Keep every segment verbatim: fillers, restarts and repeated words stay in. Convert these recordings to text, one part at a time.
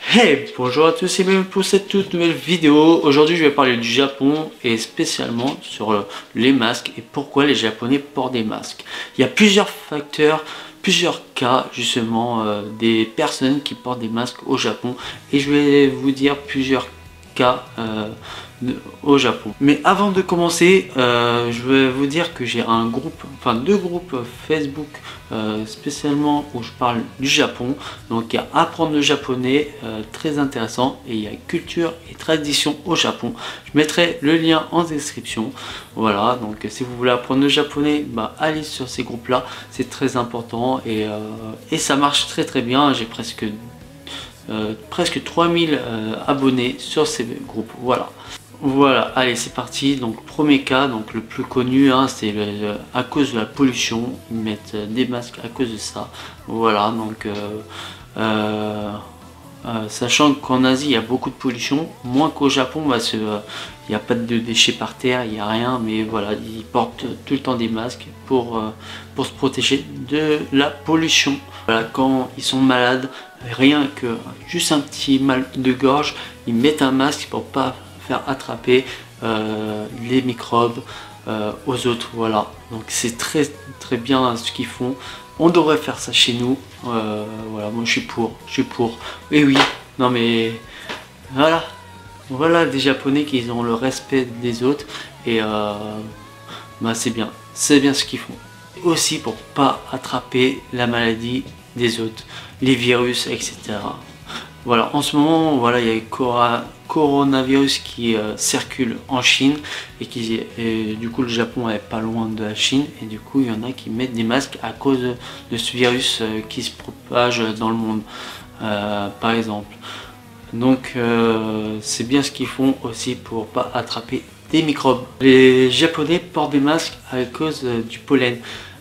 Hey, bonjour à tous et bienvenue pour cette toute nouvelle vidéo. Aujourd'hui je vais parler du Japon et spécialement sur les masques et pourquoi les Japonais portent des masques. Il y a plusieurs facteurs, plusieurs cas justement euh, des personnes qui portent des masques au Japon et je vais vous dire plusieurs cas euh, au Japon. Mais avant de commencer, euh, je vais vous dire que j'ai un groupe, enfin deux groupes Facebook euh, spécialement où je parle du Japon. Donc il y a apprendre le japonais, euh, très intéressant, et il y a culture et tradition au Japon. Je mettrai le lien en description. Voilà, donc si vous voulez apprendre le japonais, bah, allez sur ces groupes là, c'est très important et, euh, et ça marche très très bien. J'ai presque Euh, presque trois mille euh, abonnés sur ces groupes. Voilà. Voilà, allez c'est parti. Donc premier cas, donc le plus connu, hein, c'est le, le, à cause de la pollution, ils mettent des masques à cause de ça. Voilà, donc euh, euh, euh, sachant qu'en Asie il y a beaucoup de pollution, moins qu'au Japon, bah, il n'y a pas de déchets par terre, il n'y a rien, mais voilà, ils portent tout le temps des masques pour, euh, pour se protéger de la pollution. Voilà, quand ils sont malades, rien que juste un petit mal de gorge, ils mettent un masque pour pas faire attraper euh, les microbes euh, aux autres. Voilà, donc c'est très très bien ce qu'ils font. On devrait faire ça chez nous. Euh, voilà, moi je suis pour, je suis pour. Et oui, non mais voilà, voilà des Japonais qui ont le respect des autres et euh, bah c'est bien, c'est bien ce qu'ils font. Aussi pour pas attraper la maladie des autres, les virus, et cetera. Voilà, en ce moment, voilà, il y a le coronavirus qui euh, circule en Chine et qui, et du coup, le Japon est pas loin de la Chine et du coup, il y en a qui mettent des masques à cause de, de ce virus euh, qui se propage dans le monde, euh, par exemple. Donc, euh, c'est bien ce qu'ils font aussi pour pas attraper des microbes. Les Japonais portent des masques à cause euh, du pollen.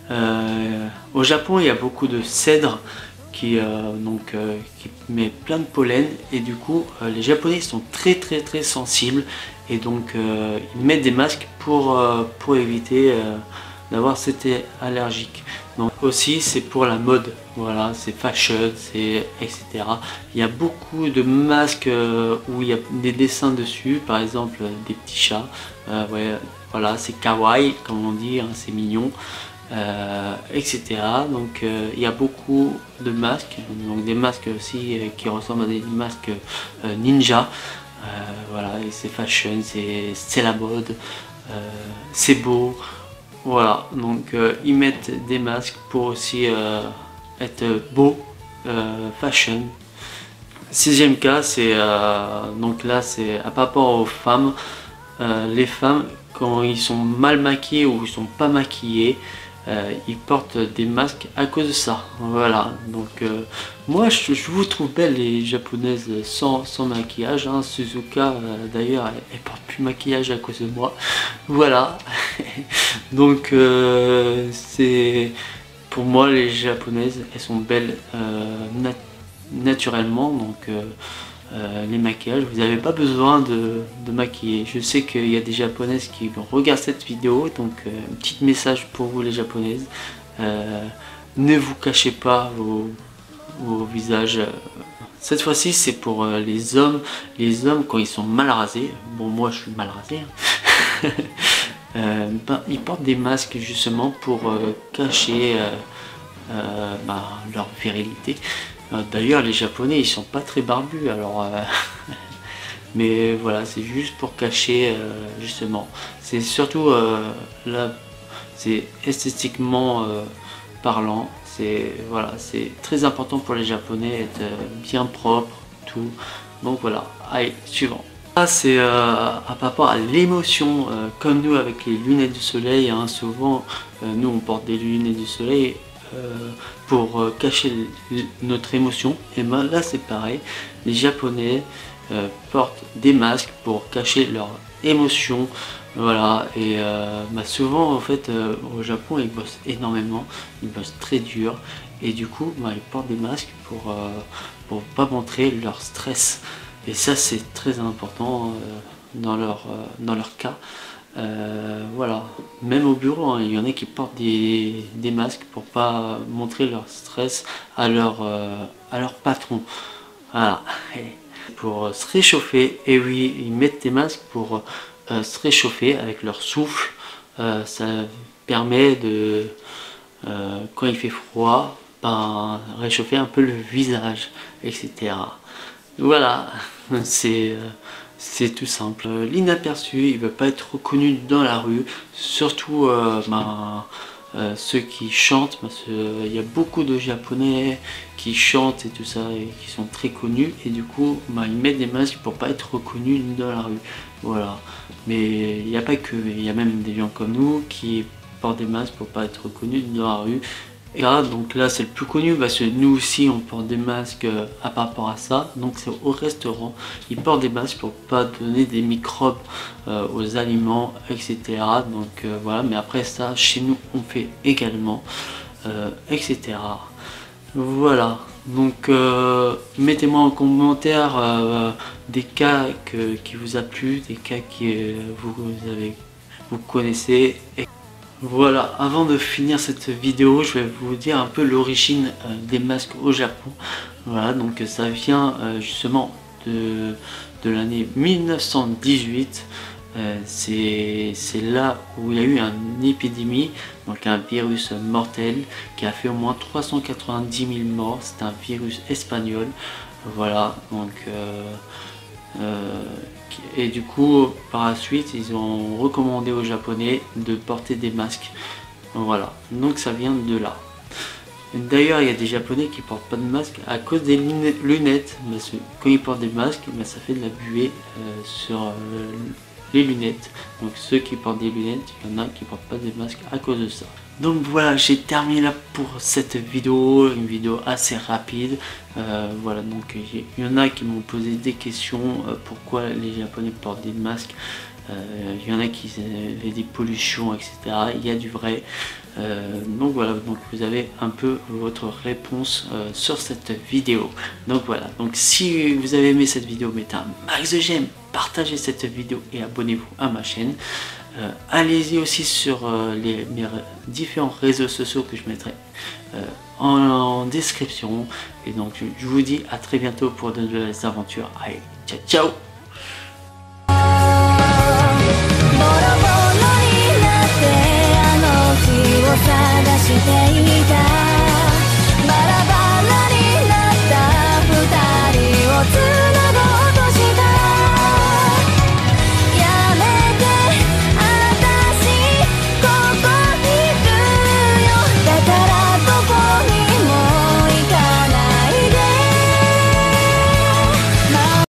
Euh, au Japon, il y a beaucoup de cèdres qui, euh, donc, euh, qui met plein de pollen et du coup euh, les Japonais sont très très très sensibles et donc euh, ils mettent des masques pour, euh, pour éviter euh, d'avoir cette allergique. Donc aussi c'est pour la mode, voilà, c'est fashion, c'est etc. Il y a beaucoup de masques euh, où il y a des dessins dessus, par exemple des petits chats, euh, ouais, voilà, c'est kawaii comme on dit, hein, c'est mignon. Euh, et cetera. Donc euh, il y a beaucoup de masques, donc des masques aussi euh, qui ressemblent à des masques euh, ninja. Euh, voilà, et c'est fashion, c'est la mode, euh, c'est beau. Voilà, donc euh, ils mettent des masques pour aussi euh, être beau, euh, fashion. Sixième cas, c'est euh, donc là c'est à par rapport aux femmes. Euh, les femmes, quand ils sont mal maquillés ou ils sont pas maquillés, euh, ils portent des masques à cause de ça. Voilà, donc euh, moi je, je vous trouve belles les japonaises sans, sans maquillage, hein. Suzuka euh, d'ailleurs elle, elle porte plus maquillage à cause de moi. Voilà, donc euh, c'est pour moi les japonaises, elles sont belles euh, nat naturellement, donc euh, Euh, les maquillages, vous n'avez pas besoin de, de maquiller. Je sais qu'il y a des japonaises qui regardent cette vidéo, donc euh, un petit message pour vous les japonaises, euh, ne vous cachez pas vos, vos visages. Cette fois-ci c'est pour euh, les hommes, les hommes quand ils sont mal rasés, bon moi je suis mal rasé, hein. euh, ben, ils portent des masques justement pour euh, cacher euh, euh, ben, leur virilité. D'ailleurs les japonais ils sont pas très barbus alors euh, mais voilà c'est juste pour cacher euh, justement, c'est surtout euh, là c'est esthétiquement euh, parlant, c'est voilà c'est très important pour les japonais être euh, bien propre tout. Donc voilà, allez suivant. Là c'est euh, à par rapport à l'émotion, euh, comme nous avec les lunettes du soleil, hein, souvent euh, nous on porte des lunettes du soleil Euh, pour euh, cacher notre émotion. Et ben là c'est pareil, les japonais euh, portent des masques pour cacher leur émotion. Voilà, et euh, bah souvent en fait euh, au Japon ils bossent énormément, ils bossent très dur et du coup bah, ils portent des masques pour euh, pour pas montrer leur stress, et ça c'est très important euh, dans leur euh, dans leur cas. Euh, voilà, même au bureau, hein, il y en a qui portent des, des masques pour pas montrer leur stress à leur, euh, à leur patron. Voilà. Pour se réchauffer, et oui, ils mettent des masques pour euh, se réchauffer avec leur souffle. Euh, ça permet de, euh, quand il fait froid, ben, réchauffer un peu le visage, et cetera. Voilà, c'est euh, c'est tout simple. L'inaperçu, il ne veut pas être reconnu dans la rue, surtout euh, ben, euh, ceux qui chantent, parce qu'il y a beaucoup de Japonais qui chantent et tout ça, et qui sont très connus, et du coup, ben, ils mettent des masques pour pas être reconnus dans la rue. Voilà, mais il n'y a pas que, il y a même des gens comme nous qui portent des masques pour pas être reconnus dans la rue. Et là, donc là c'est le plus connu parce que nous aussi on porte des masques euh, à par rapport à ça. Donc c'est au restaurant, ils portent des masques pour pas donner des microbes euh, aux aliments, et cetera. Donc euh, voilà, mais après ça chez nous on fait également, euh, et cetera. Voilà, donc euh, mettez-moi en commentaire euh, des cas que, qui vous a plu, des cas qui euh, vous, vous avez vous connaissez. Et voilà, avant de finir cette vidéo, je vais vous dire un peu l'origine euh, des masques au Japon. Voilà, donc ça vient euh, justement de, de l'année mille neuf cent dix-huit. Euh, c'est là où il y a eu une épidémie, donc un virus mortel qui a fait au moins trois cent quatre-vingt-dix mille morts. C'est un virus espagnol. Voilà, donc... Euh, euh, et du coup par la suite ils ont recommandé aux Japonais de porter des masques. Voilà, donc ça vient de là. D'ailleurs il y a des Japonais qui portent pas de masque à cause des lunettes, parce que quand ils portent des masques, ben, ça fait de la buée euh, sur euh, les lunettes. Donc ceux qui portent des lunettes, il y en a qui portent pas des masques à cause de ça. Donc voilà, j'ai terminé là pour cette vidéo, une vidéo assez rapide. Euh, voilà, donc il y en a qui m'ont posé des questions, euh, pourquoi les Japonais portent des masques. Euh, il y en a qui avaient des pollutions, et cetera. Il y a du vrai. Euh, donc voilà, donc vous avez un peu votre réponse euh, sur cette vidéo. Donc voilà, donc si vous avez aimé cette vidéo, mettez un max de j'aime, partagez cette vidéo et abonnez-vous à ma chaîne. Euh, Allez-y aussi sur euh, les, mes différents réseaux sociaux que je mettrai euh, en, en description. Et donc je, je vous dis à très bientôt pour de nouvelles aventures. Allez, ciao ciao.